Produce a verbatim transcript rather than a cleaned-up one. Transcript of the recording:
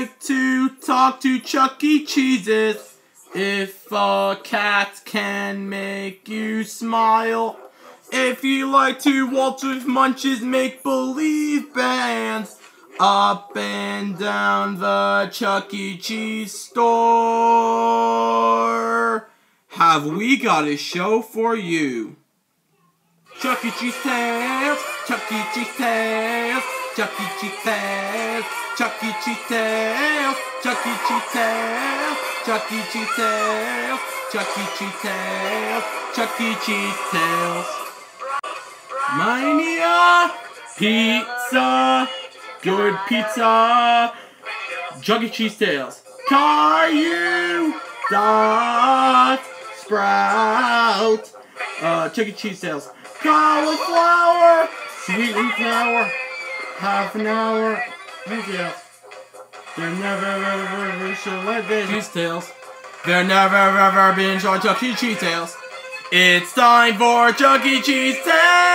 like to talk to Chuck E. Cheese's, if a cat can make you smile, if you like to waltz with Munch's make-believe bands, up and down the Chuck E. Cheese store, have we got a show for you. Chuck E. Cheese Tales, Chuck E. Cheese Tales, Chuck E. Cheese Tales, Chuck E. Cheese Tales, Chuck E. Cheese Tales, Chuck E. Cheese Tales, Chuck E. Cheese Tales, Chuck E. Cheese Tales. Mania Pizza, good pizza, Chuck E. Cheese Tales. Caillou dot sprout, uh, Chuck E. Cheese Tales. Cauliflower, sweet and flour, half an hour. Thank you. There never ever ever should let this Cheese Tales. There never ever been short Chuck E. Cheese Tales. It's time for Chuck E. Cheese Tales.